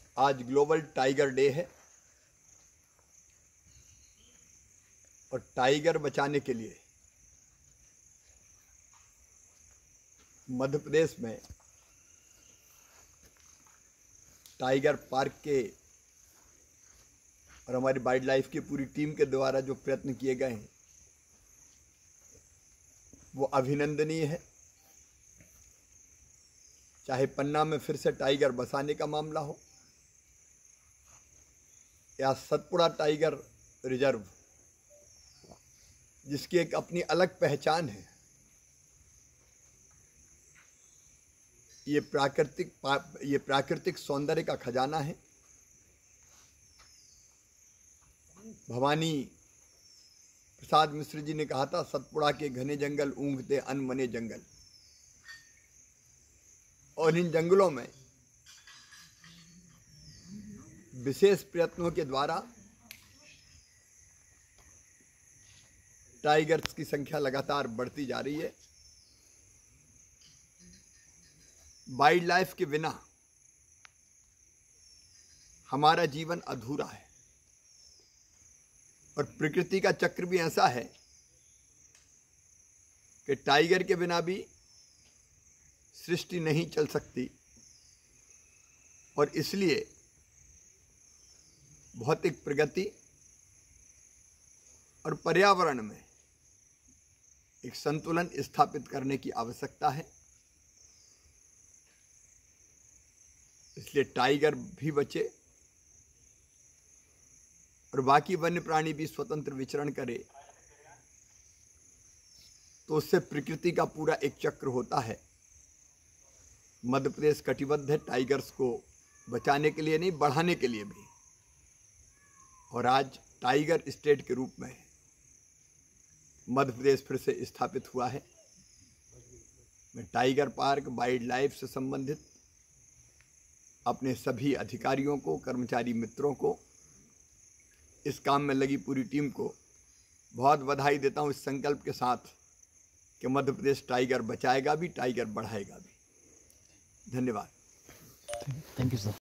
आज global tiger day है और टाइगर बचाने के लिए मध्य प्रदेश में टाइगर पार्क के और हमारी वाइल्ड लाइफ की पूरी टीम के द्वारा जो प्रयत्न किए गए हैं वो अभिनंदनीय है। चाहे पन्ना में फिर से टाइगर बसाने का मामला हो या सतपुड़ा टाइगर रिजर्व, जिसकी एक अपनी अलग पहचान है। ये प्राकृतिक सौंदर्य का खजाना है। भवानी प्रसाद मिश्र जी ने कहा था, सतपुड़ा के घने जंगल ऊँघते अनमने जंगल। और इन जंगलों में विशेष प्रयत्नों के द्वारा टाइगर्स की संख्या लगातार बढ़ती जा रही है। वाइल्ड लाइफ के बिना हमारा जीवन अधूरा है और प्रकृति का चक्र भी ऐसा है कि टाइगर के बिना भी सृष्टि नहीं चल सकती। और इसलिए भौतिक प्रगति और पर्यावरण में एक संतुलन स्थापित करने की आवश्यकता है। इसलिए टाइगर भी बचे और बाकी वन्य प्राणी भी स्वतंत्र विचरण करे, तो उससे प्रकृति का पूरा एक चक्र होता है। मध्य प्रदेश कटिबद्ध है टाइगर्स को बचाने के लिए नहीं, बढ़ाने के लिए भी। और आज टाइगर स्टेट के रूप में मध्य प्रदेश फिर से स्थापित हुआ है। मैं टाइगर पार्क वाइल्ड लाइफ से संबंधित अपने सभी अधिकारियों को, कर्मचारी मित्रों को, इस काम में लगी पूरी टीम को बहुत बधाई देता हूं, इस संकल्प के साथ कि मध्य प्रदेश टाइगर बचाएगा भी, टाइगर बढ़ाएगा भी। धन्यवाद। Thank you sir.